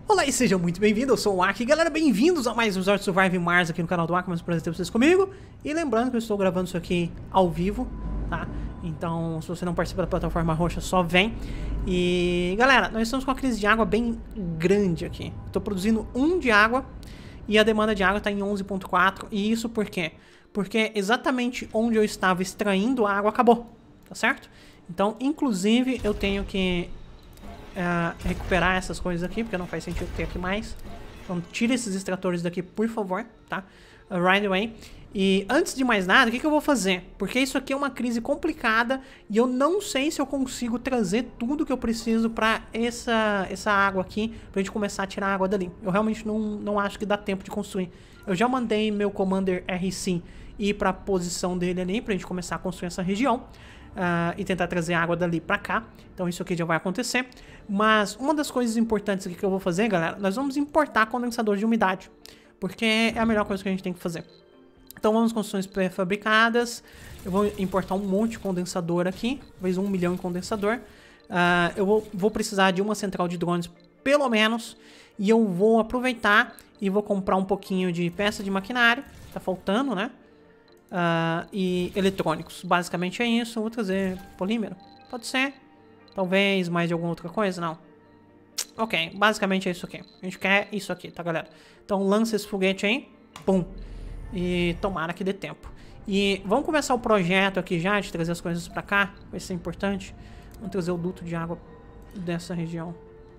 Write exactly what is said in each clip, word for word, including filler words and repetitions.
Olá e seja muito bem-vindo, eu sou o Aki. Galera, bem-vindos a mais um episódio de Survive Mars aqui no canal do Aki, mas prazer ter vocês comigo. E lembrando que eu estou gravando isso aqui ao vivo, tá? Então, se você não participa da plataforma roxa, só vem. E, galera, nós estamos com uma crise de água bem grande aqui. Estou produzindo um de água e a demanda de água está em onze ponto quatro. E isso por quê? Porque exatamente onde eu estava extraindo a água acabou, tá certo? Então, inclusive, eu tenho que... Uh, recuperar essas coisas aqui, porque não faz sentido ter aqui mais. Então tira esses extratores daqui, por favor, tá? Uh, right away. E antes de mais nada, o que, que eu vou fazer? Porque isso aqui é uma crise complicada e eu não sei se eu consigo trazer tudo que eu preciso pra essa, essa água aqui, pra gente começar a tirar a água dali. Eu realmente não, não acho que dá tempo de construir. Eu já mandei meu Commander R C ir pra posição dele ali, pra gente começar a construir essa região. Uh, e tentar trazer água dali pra cá. Então isso aqui já vai acontecer. Mas uma das coisas importantes aqui que eu vou fazer, galera, nós vamos importar condensador de umidade, porque é a melhor coisa que a gente tem que fazer. Então vamos construções pré-fabricadas. Eu vou importar um monte de condensador aqui, talvez um milhão em condensador. uh, Eu vou, vou precisar de uma central de drones pelo menos. E eu vou aproveitar e vou comprar um pouquinho de peça de maquinário. Tá faltando, né? Uh, e eletrônicos, basicamente é isso. Vou trazer polímero, pode ser. Talvez mais de alguma outra coisa, não. Ok, basicamente é isso aqui. A gente quer isso aqui, tá, galera? Então lança esse foguete aí, pum. E tomara que dê tempo. E vamos começar o projeto aqui já, de trazer as coisas pra cá. Vai ser importante. Vamos trazer o duto de água dessa região.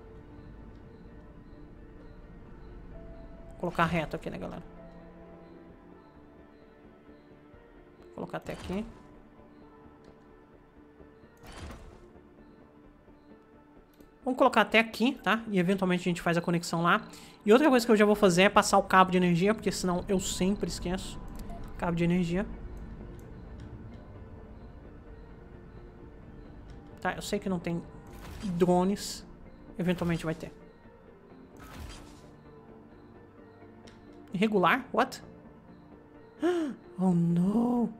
Vou colocar reto aqui, né, galera? Vou colocar até aqui. Vamos colocar até aqui, tá? E eventualmente a gente faz a conexão lá. E outra coisa que eu já vou fazer é passar o cabo de energia, porque senão eu sempre esqueço. Cabo de energia. Tá, eu sei que não tem drones. Eventualmente vai ter. Irregular? What? Oh, não.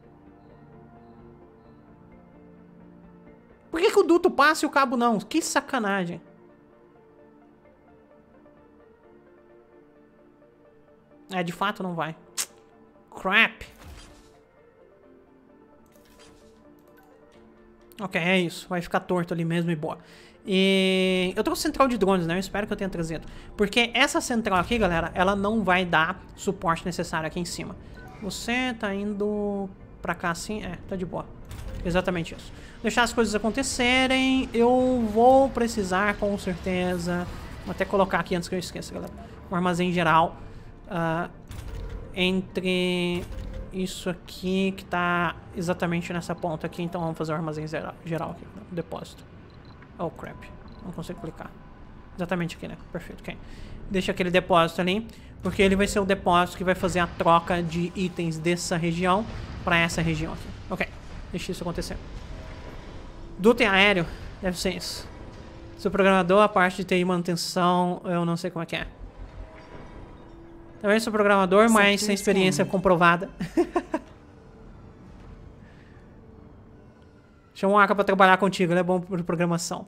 Por que que o duto passa e o cabo não? Que sacanagem. É, de fato não vai. Crap. Ok, é isso. Vai ficar torto ali mesmo e boa. E eu trouxe central de drones, né? Eu espero que eu tenha trazido. Porque essa central aqui, galera, ela não vai dar suporte necessário aqui em cima. Você tá indo pra cá assim? É, tá de boa. Exatamente isso. Deixar as coisas acontecerem. Eu vou precisar, com certeza... Vou até colocar aqui antes que eu esqueça, galera. Um armazém geral. Uh, entre isso aqui, que tá exatamente nessa ponta aqui. Então vamos fazer o armazém geral, geral aqui. Um depósito. Oh, crap. Não consigo clicar. Exatamente aqui, né? Perfeito, ok. Deixa aquele depósito ali. Porque ele vai ser o depósito que vai fazer a troca de itens dessa região pra essa região aqui. Ok. Deixa isso acontecer. Duto aéreo, deve ser isso. Sou programador, a parte de T I e manutenção, eu não sei como é que é. Também sou programador, mas sem experiência comprovada. Chama o Aka pra trabalhar contigo, ele é bom por programação.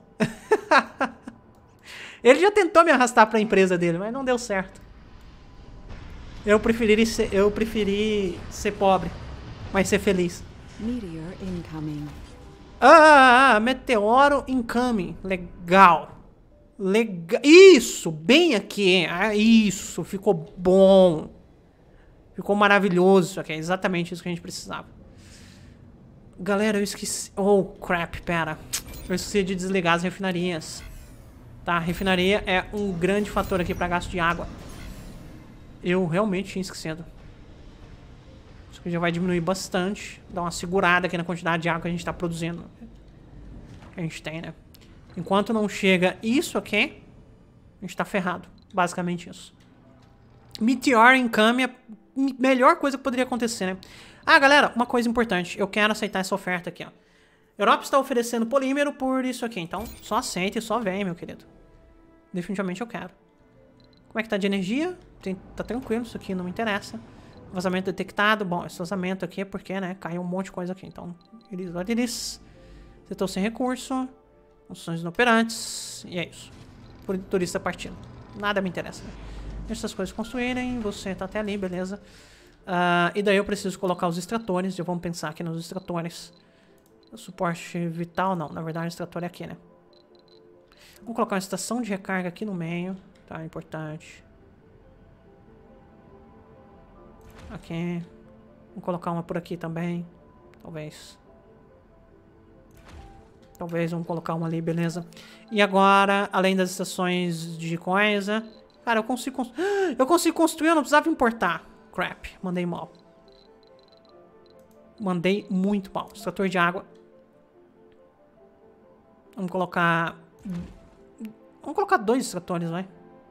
Ele já tentou me arrastar pra empresa dele, mas não deu certo. Eu preferi ser, eu preferi ser pobre, mas ser feliz. Meteor incoming. Ah, meteoro incoming. Legal. Legal. Isso, bem aqui. Ah, isso, ficou bom. Ficou maravilhoso isso aqui. É exatamente isso que a gente precisava. Galera, eu esqueci... Oh, crap, pera. Eu esqueci de desligar as refinarias. Tá, a refinaria é um grande fator aqui para gasto de água. Eu realmente tinha esquecido. Isso aqui já vai diminuir bastante. Dar uma segurada aqui na quantidade de água que a gente tá produzindo. Que a gente tem, né? Enquanto não chega isso aqui, a gente tá ferrado. Basicamente isso. Meteor incoming é a melhor coisa que poderia acontecer, né? Ah, galera, uma coisa importante. Eu quero aceitar essa oferta aqui, ó. Europa está oferecendo polímero por isso aqui. Então, só aceita e só vem, meu querido. Definitivamente eu quero. Como é que tá de energia? Tem, tá tranquilo, isso aqui não me interessa. Vazamento detectado. Bom, esse vazamento aqui é porque, né, caiu um monte de coisa aqui. Então, eles, olha eles. Setor sem recurso. Funções inoperantes. E é isso. Por turista partindo. Nada me interessa. Deixa essas coisas construírem. Você tá até ali, beleza. Uh, e daí eu preciso colocar os extratores. E vamos pensar aqui nos extratores. O suporte vital, não. Na verdade, o extrator é aqui, né? Vamos colocar uma estação de recarga aqui no meio. Tá, importante. Aqui. Vamos colocar uma por aqui também. Talvez. Talvez vamos colocar uma ali, beleza. E agora, além das estações de coisa... Cara, eu consigo construir... Eu consigo construir, eu não precisava importar. Crap, mandei mal. Mandei muito mal. Extrator de água. Vamos colocar... Vamos colocar dois extratores, vai.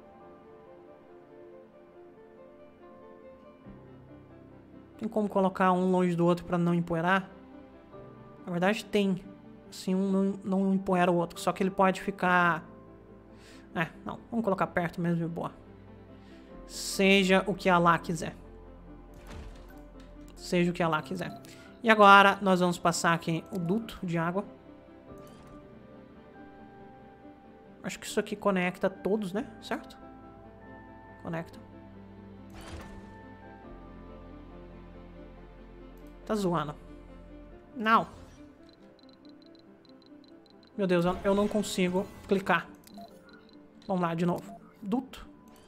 Tem como colocar um longe do outro pra não empoeirar? Na verdade tem. Assim, um não, não empoeira o outro. Só que ele pode ficar... É, não. Vamos colocar perto mesmo e boa. Seja o que Allah quiser. Seja o que Allah quiser. E agora nós vamos passar aqui o duto de água. Acho que isso aqui conecta todos, né? Certo? Conecta. Tá zoando. Não. Meu Deus, eu não consigo clicar. Vamos lá, de novo. Duto.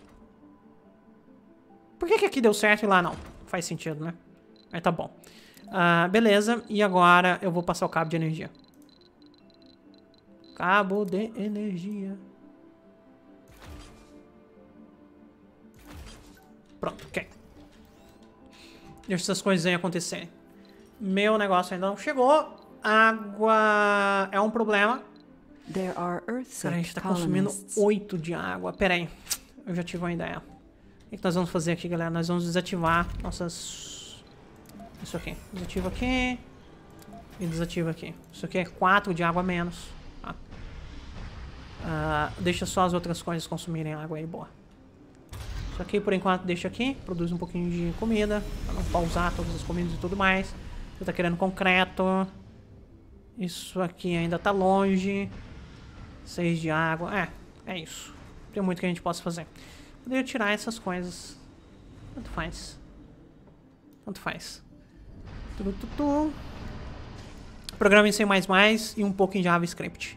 Por que que aqui deu certo e lá não? Faz sentido, né? Mas tá bom. Uh, beleza. E agora eu vou passar o cabo de energia. Cabo de energia. Pronto, ok. Deixa essas coisas aí acontecerem. Meu negócio ainda não chegou. Água é um problema. There are Cara, a gente tá consumindo oito de água. Pera aí. Eu já tive uma ideia. O que nós vamos fazer aqui, galera? Nós vamos desativar nossas... Isso aqui. Desativa aqui. E desativa aqui. Isso aqui é quatro de água a menos. Tá? Uh, deixa só as outras coisas consumirem água aí, boa. Isso aqui, por enquanto, deixa aqui. Produz um pouquinho de comida. Pra não pausar todas as comidas e tudo mais. Você tá querendo concreto. Isso aqui ainda tá longe. seis de água. É, é isso. Não tem muito que a gente possa fazer. Poderia tirar essas coisas. Tanto faz. Tanto faz. Tu, tu, tu. Programa em C mais mais e um pouco em JavaScript.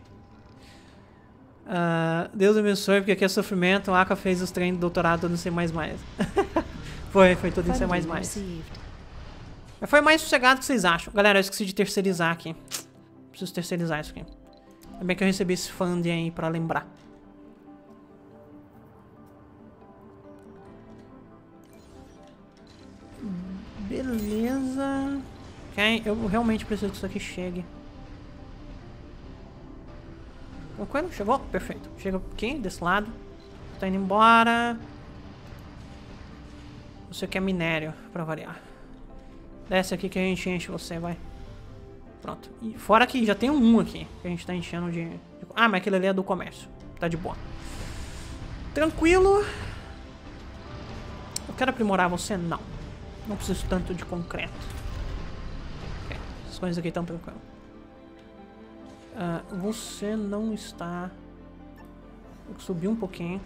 Uh, Deus abençoe, porque aqui é sofrimento. A Aka fez os treinos de doutorado no C mais mais. foi, foi tudo em C mais mais. Mas foi mais sossegado que vocês acham. Galera, eu esqueci de terceirizar aqui. Preciso terceirizar isso aqui. Ainda bem que eu recebi esse funding aí pra lembrar. Beleza. Ok, eu realmente preciso que isso aqui chegue. Tranquilo? Chegou? Perfeito. Chega aqui, desse lado. Tá indo embora. Você quer minério, pra variar. Desce aqui que a gente enche você, vai. Pronto. E fora que já tem um aqui, que a gente tá enchendo de... de... Ah, mas aquele ali é do comércio. Tá de boa. Tranquilo. Eu quero aprimorar você? Não. Não preciso tanto de concreto. Ok. Essas coisas aqui estão tranquilas. Uh, você não está... Vou subir um pouquinho.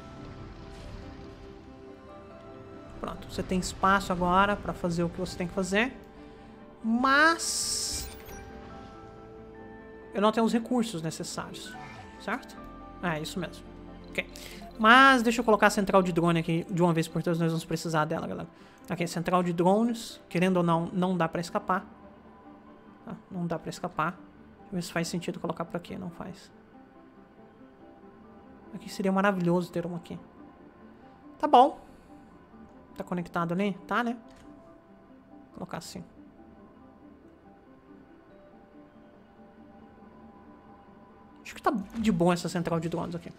Pronto. Você tem espaço agora pra fazer o que você tem que fazer. Mas... eu não tenho os recursos necessários. Certo? Ah, é isso mesmo. Ok. Mas deixa eu colocar a central de drone aqui de uma vez por todas. Nós vamos precisar dela, galera. Aqui, central de drones. Querendo ou não, não dá pra escapar. Tá? Não dá pra escapar. Deixa eu ver se faz sentido colocar por aqui. Não faz. Aqui seria maravilhoso ter uma aqui. Tá bom. Tá conectado ali? Tá, né? Vou colocar assim. Acho que tá de boa essa central de drones aqui.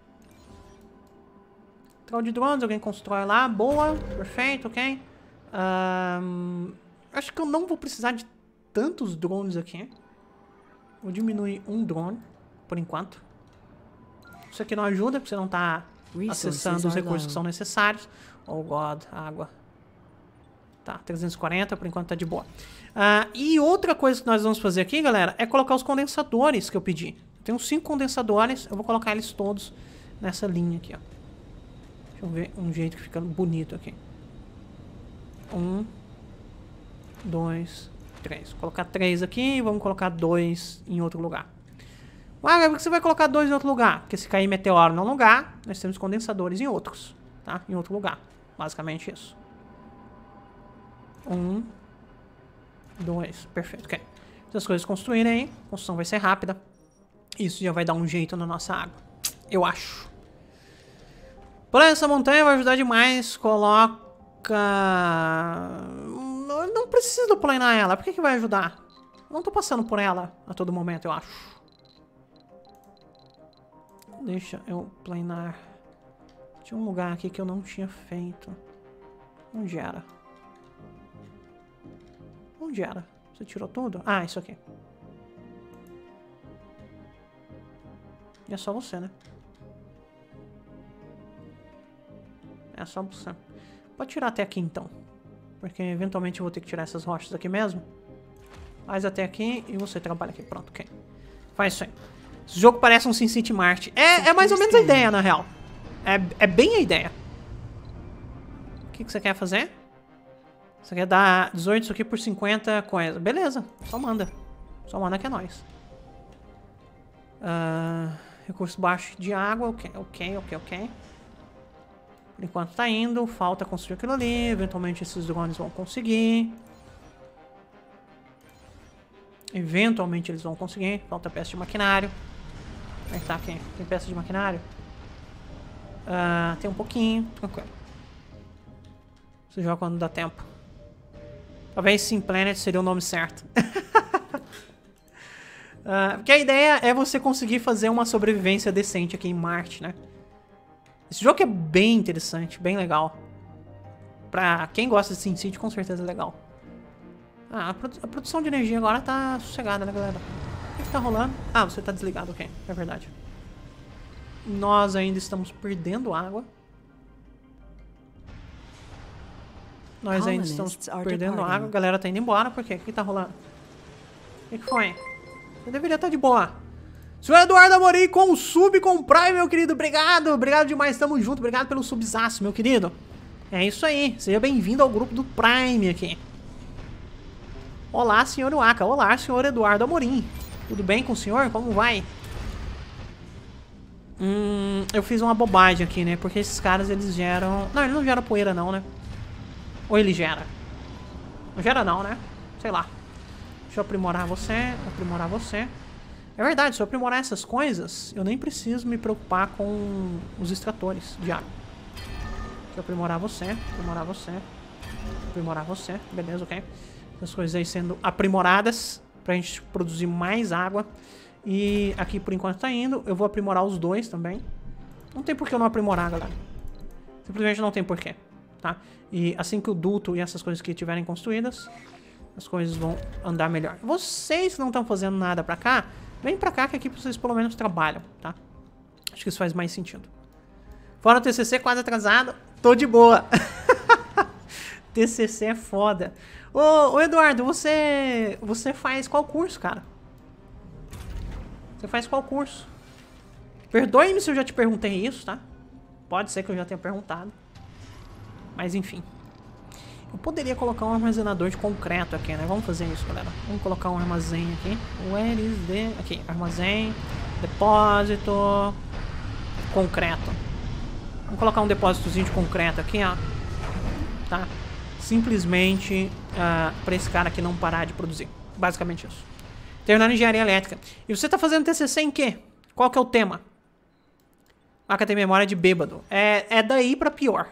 Central de drones, alguém constrói lá. Boa, perfeito, ok. Um, acho que eu não vou precisar de tantos drones aqui. Vou diminuir um drone, por enquanto. Isso aqui não ajuda, porque você não tá acessando os recursos que são necessários. Oh, God, água. Tá, trezentos e quarenta, por enquanto tá de boa. Uh, e outra coisa que nós vamos fazer aqui, galera, é colocar os condensadores que eu pedi. Tem uns cinco condensadores, eu vou colocar eles todos nessa linha aqui, ó. Deixa eu ver um jeito que fica bonito aqui. Um, dois, três. Vou colocar três aqui e vamos colocar dois em outro lugar. Ah, por que você vai colocar dois em outro lugar? Porque se cair meteoro num lugar, nós temos condensadores em outros, tá? Em outro lugar. Basicamente isso. Um, dois. Perfeito, ok. Se as coisas construírem aí, a construção vai ser rápida. Isso já vai dar um jeito na nossa água. Eu acho. Porém, essa montanha vai ajudar demais. Coloca... Não, não preciso planar ela. Por que que vai ajudar? Eu não tô passando por ela a todo momento, eu acho. Deixa eu planar. Tinha um lugar aqui que eu não tinha feito. Onde era? Onde era? Você tirou tudo? Ah, isso aqui. E é só você, né? É só você. Pode tirar até aqui, então. Porque eventualmente eu vou ter que tirar essas rochas aqui mesmo. Faz até aqui e você trabalha aqui. Pronto, ok. Faz isso aí. Esse jogo parece um SimCity Mart. É, é mais ou menos a ideia, na real. É, é bem a ideia. O que, que você quer fazer? Você quer dar dezoito isso aqui por cinquenta coisas. Beleza, só manda. Só manda que é nóis. Uh, recurso baixo de água. Ok, ok, ok, ok. Por enquanto tá indo. Falta construir aquilo ali. Eventualmente esses drones vão conseguir. Eventualmente eles vão conseguir. Falta peça de maquinário. Como é que tá aqui? Tem peça de maquinário? Uh, tem um pouquinho. Tranquilo. Você joga quando dá tempo. Talvez Sim Planet seria o nome certo. uh, porque a ideia é você conseguir fazer uma sobrevivência decente aqui em Marte, né? Esse jogo é bem interessante, bem legal. Pra quem gosta de SimCity, com certeza é legal. Ah, a, produ a produção de energia agora tá sossegada, né, galera? O que, que tá rolando? Ah, você tá desligado, ok. É verdade. Nós ainda estamos perdendo água. Nós ainda estamos perdendo água. A galera tá indo embora. Por quê? O que tá rolando? O que, que foi? Você deveria estar de boa. Senhor Eduardo Amorim com o sub, com o Prime, meu querido. Obrigado. Obrigado demais. Tamo junto. Obrigado pelo subzaço, meu querido. É isso aí. Seja bem-vindo ao grupo do Prime aqui. Olá, senhor Waka. Olá, senhor Eduardo Amorim. Tudo bem com o senhor? Como vai? Hum, eu fiz uma bobagem aqui, né? Porque esses caras, eles geram... Não, eles não geram poeira, não, né? Ou ele gera? Não gera, não, né? Sei lá. Deixa eu aprimorar você. Aprimorar você. É verdade, se eu aprimorar essas coisas, eu nem preciso me preocupar com os extratores de água. Deixa eu aprimorar você. Aprimorar você. Aprimorar você. Beleza, ok. Essas coisas aí sendo aprimoradas pra gente produzir mais água. E aqui por enquanto tá indo. Eu vou aprimorar os dois também. Não tem por que eu não aprimorar, galera. Simplesmente não tem porquê, tá? E assim que o duto e essas coisas que estiverem construídas, as coisas vão andar melhor. Vocês que não estão fazendo nada pra cá, vem pra cá que aqui vocês pelo menos trabalham, tá? Acho que isso faz mais sentido. Fora o T C C quase atrasado, tô de boa. T C C é foda. Ô, ô Eduardo, você, você faz qual curso, cara? Você faz qual curso? Perdoe-me se eu já te perguntei isso, tá? Pode ser que eu já tenha perguntado. Mas enfim. Eu poderia colocar um armazenador de concreto aqui, né? Vamos fazer isso, galera. Vamos colocar um armazém aqui. Where is the... Aqui, armazém, depósito, concreto. Vamos colocar um depósitozinho de concreto aqui, ó. Tá? Simplesmente uh, pra esse cara aqui não parar de produzir. Basicamente isso. Terminando engenharia elétrica. E você tá fazendo T C C em quê? Qual que é o tema? Maca tem memória de bêbado. É, é daí pra pior.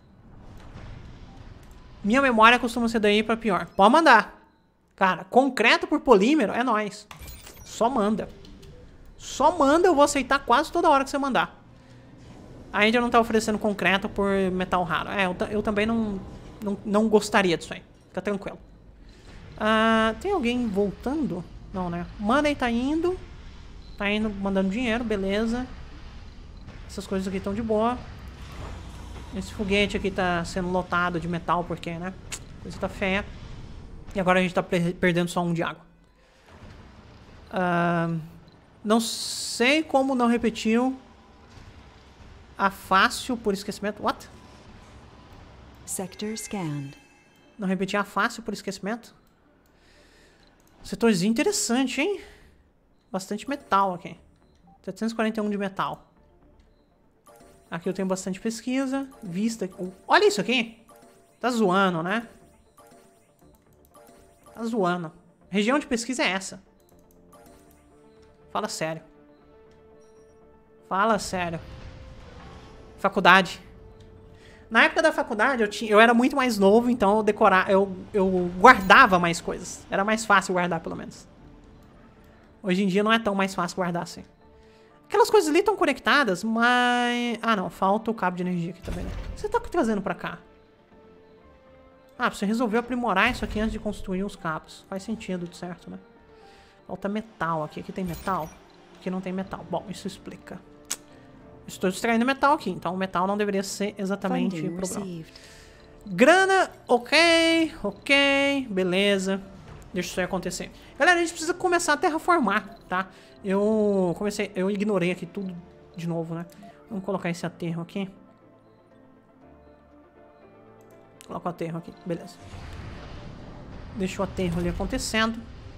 Minha memória costuma ser daí pra pior. Pode mandar. Cara, concreto por polímero é nóis. Só manda. Só manda, eu vou aceitar quase toda hora que você mandar. A Índia não tá oferecendo concreto por metal raro. É, eu, eu também não, não, não gostaria disso aí. Fica tranquilo. Ah, tem alguém voltando? Não, né? Money tá indo. Tá indo, mandando dinheiro, beleza. Essas coisas aqui estão de boa. Esse foguete aqui tá sendo lotado de metal, porque, né? Coisa tá feia. E agora a gente tá perdendo só um de água. Uh, não sei como não repetiu. a fácil por esquecimento. What? Sector scanned. Não repetir a fácil por esquecimento. Setorzinho interessante, hein? Bastante metal aqui. setecentos e quarenta e um de metal. Aqui eu tenho bastante pesquisa. Vista. Olha isso aqui. Tá zoando, né? Tá zoando. Região de pesquisa é essa. Fala sério. Fala sério. Faculdade. Na época da faculdade, eu, tinha, eu era muito mais novo, então eu decorava, eu, eu guardava mais coisas. Era mais fácil guardar, pelo menos. Hoje em dia não é tão mais fácil guardar assim. Aquelas coisas ali estão conectadas, mas... Ah, não. Falta o cabo de energia aqui também, né? O que você tá trazendo pra cá? Ah, você resolveu aprimorar isso aqui antes de construir os cabos. Faz sentido, certo, né? Falta metal aqui. Aqui tem metal? Aqui não tem metal. Bom, isso explica. Estou extraindo metal aqui, então o metal não deveria ser exatamente o problema. Grana, ok, ok, beleza. Deixa isso aí acontecer. Galera, a gente precisa começar a terraformar, tá? Eu comecei, eu ignorei aqui tudo de novo, né? Vamos colocar esse aterro aqui. Coloca o aterro aqui, beleza. Deixa o aterro ali acontecendo.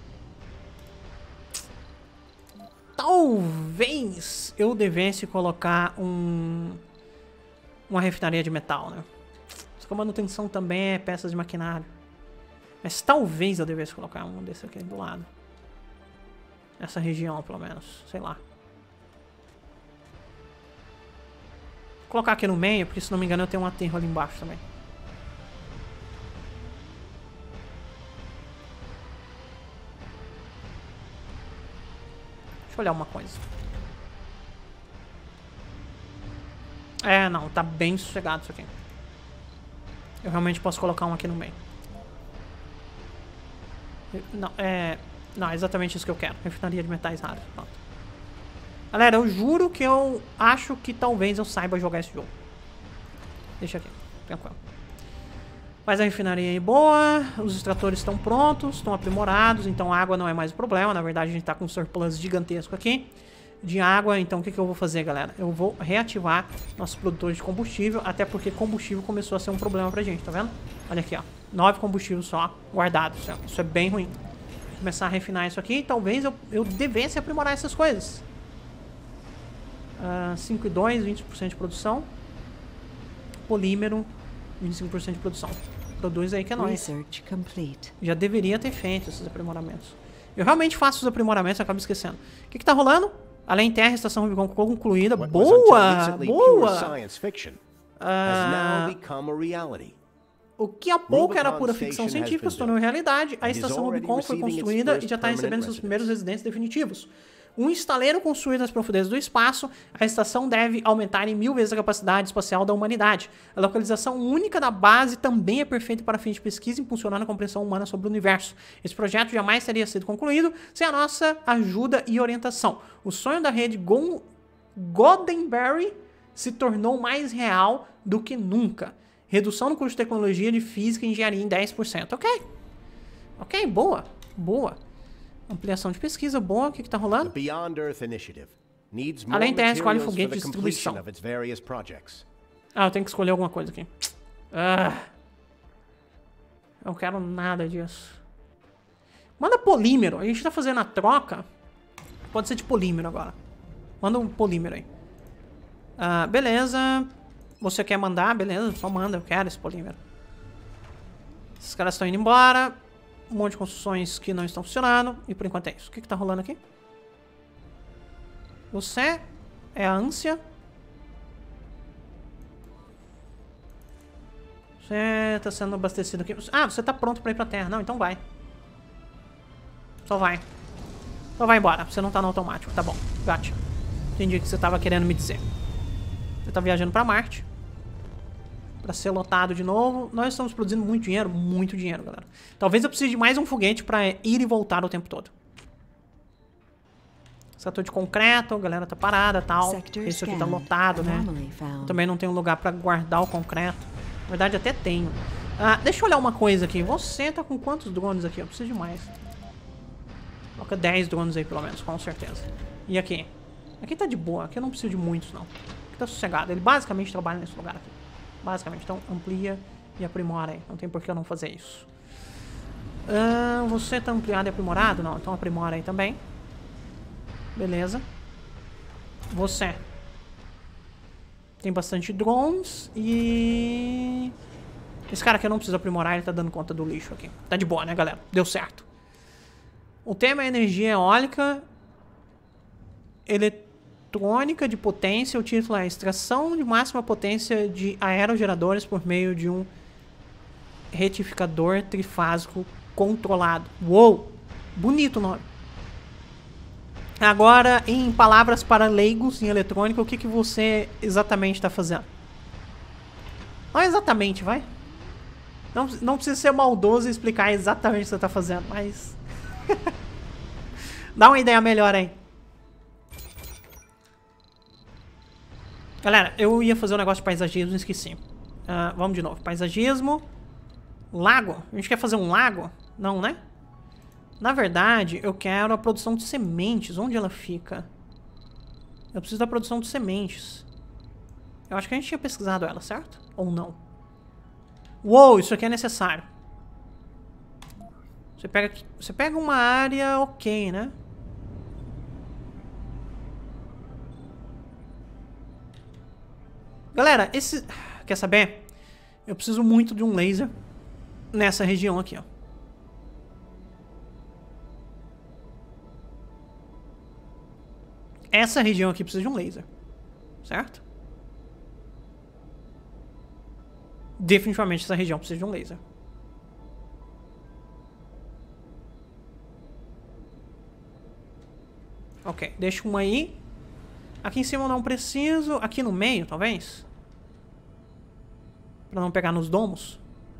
Talvez eu devesse colocar um uma refinaria de metal, né? Só que a manutenção também é peças de maquinário. Mas talvez eu devesse colocar um desse aqui do lado. Essa região, pelo menos. Sei lá. Vou colocar aqui no meio, porque se não me engano eu tenho um aterro ali embaixo também. Deixa eu olhar uma coisa. É, não, tá bem sossegado isso aqui. Eu realmente posso colocar um aqui no meio. Não, é... Não, é exatamente isso que eu quero. Refinaria de metais raros. Pronto. Galera, eu juro que eu acho que talvez eu saiba jogar esse jogo. Deixa aqui, tranquilo. Mas a refinaria aí boa, os extratores estão prontos, estão aprimorados, então a água não é mais o problema. Na verdade a gente tá com um surplus gigantesco aqui de água, então o que, que eu vou fazer, galera? Eu vou reativar nossos produtores de combustível, até porque combustível começou a ser um problema pra gente, tá vendo? Olha aqui, ó, nove combustíveis só guardados, isso é bem ruim. Vou começar a refinar isso aqui, talvez eu, eu devesse aprimorar essas coisas. Uh, cinco e dois, vinte por cento de produção. Polímero, vinte e cinco por cento de produção. Produz aí que é nóis. Já deveria ter feito esses aprimoramentos. Eu realmente faço os aprimoramentos e acabo esquecendo. O que que tá rolando? Além terra, estação Rubicon concluída. Boa! Boa! Uh, o que há pouco era pura ficção científica se tornou realidade. A estação Rubicon foi construída e já está recebendo seus primeiros residentes definitivos. Um estaleiro construído nas profundezas do espaço, a estação deve aumentar em mil vezes a capacidade espacial da humanidade. A localização única da base também é perfeita para fins de pesquisa e impulsionar a compreensão humana sobre o universo. Esse projeto jamais teria sido concluído sem a nossa ajuda e orientação. O sonho da rede Go Goldenberry se tornou mais real do que nunca. Redução no custo de tecnologia de física e engenharia em dez por cento. Ok. Ok, boa. Boa. Ampliação de pesquisa, boa. O que que tá rolando? Além terra, escolhe foguete de distribuição. Ah, eu tenho que escolher alguma coisa aqui. Ah, eu não quero nada disso. Manda polímero. A gente tá fazendo a troca. Pode ser de polímero agora. Manda um polímero aí. Ah, beleza. Você quer mandar? Beleza, só manda. Eu quero esse polímero. Esses caras estão indo embora. Um monte de construções que não estão funcionando. E por enquanto é isso. O que que tá rolando aqui? Você é a ânsia. Você tá sendo abastecido aqui. Ah, você tá pronto pra ir pra terra. Não, então vai. Só vai. Só vai embora. Você não tá no automático. Tá bom. Gotcha. Entendi o que você tava querendo me dizer. Você tá viajando pra Marte. Pra ser lotado de novo. Nós estamos produzindo muito dinheiro. Muito dinheiro, galera. Talvez eu precise de mais um foguete pra ir e voltar o tempo todo. Setor de concreto. A galera tá parada e tal. Isso aqui tá lotado, né? Eu também não tenho lugar pra guardar o concreto. Na verdade, até tenho. Ah, deixa eu olhar uma coisa aqui. Você tá com quantos drones aqui? Eu preciso de mais. Coloca dez drones aí, pelo menos. Com certeza. E aqui? Aqui tá de boa. Aqui eu não preciso de muitos, não. aqui tá sossegado. Ele basicamente trabalha nesse lugar aqui. Basicamente. Então, amplia e aprimora aí. Não tem por que eu não fazer isso. Uh, você tá ampliado e aprimorado? Não, então aprimora aí também. Beleza. Você tem bastante drones e... esse cara aqui eu não preciso aprimorar, ele tá dando conta do lixo aqui. Tá de boa, né, galera? Deu certo. O tema é energia eólica eletrônica de potência. O título é extração de máxima potência de aerogeradores por meio de um retificador trifásico controlado. Uou! Bonito o nome. Agora, em palavras para leigos em eletrônica, o que, que você exatamente está fazendo? Não exatamente, vai. Não, não precisa ser maldoso e explicar exatamente o que você está fazendo, mas... dá uma ideia melhor aí. Galera, eu ia fazer um negócio de paisagismo e esqueci. Uh, vamos de novo. Paisagismo. Lago. A gente quer fazer um lago? Não, né? Na verdade, eu quero a produção de sementes. Onde ela fica? Eu preciso da produção de sementes. Eu acho que a gente tinha pesquisado ela, certo? Ou não? Uou, isso aqui é necessário. Você pega, você pega uma área ok, né? Galera, esse... quer saber? Eu preciso muito de um laser nessa região aqui, ó. Essa região aqui precisa de um laser, certo? Definitivamente essa região precisa de um laser. Ok, deixa um aí. Aqui em cima eu não preciso. Aqui no meio, talvez. Pra não pegar nos domos.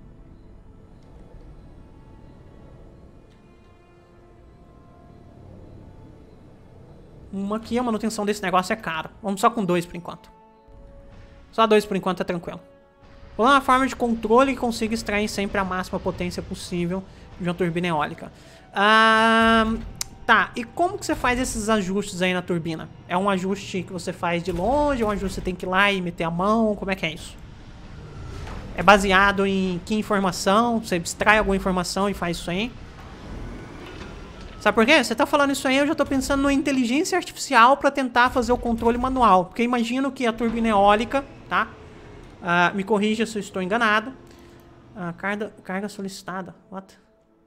Uma aqui, a manutenção desse negócio é caro. Vamos só com dois por enquanto. Só dois por enquanto é tranquilo. Vou lá uma forma de controle que consiga extrair sempre a máxima potência possível de uma turbina eólica. Ah, tá, e como que você faz esses ajustes aí na turbina? É um ajuste que você faz de longe? É um ajuste que você tem que ir lá e meter a mão? Como é que é isso? É baseado em que informação? Você extrai alguma informação e faz isso aí? Sabe por quê? Você tá falando isso aí, eu já tô pensando na inteligência artificial pra tentar fazer o controle manual. Porque imagino que a turbina eólica, tá? Uh, me corrija se eu estou enganado. Uh, carga, carga solicitada. What?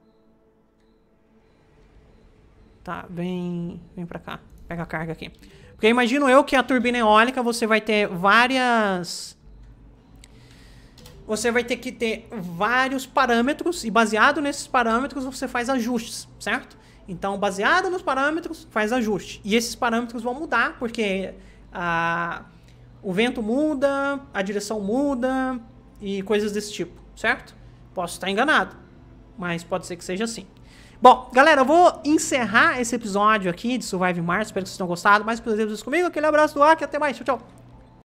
Tá, vem, vem pra cá. Pega a carga aqui. Porque imagino eu que a turbina eólica você vai ter várias... Você vai ter que ter vários parâmetros e baseado nesses parâmetros você faz ajustes, certo? Então, baseado nos parâmetros, faz ajuste. E esses parâmetros vão mudar, porque a, o vento muda, a direção muda e coisas desse tipo, certo? Posso estar enganado, mas pode ser que seja assim. Bom, galera, eu vou encerrar esse episódio aqui de Survive Mars. Espero que vocês tenham gostado. Mais prazer vocês comigo. Aquele abraço do Aki. Até mais. Tchau, tchau.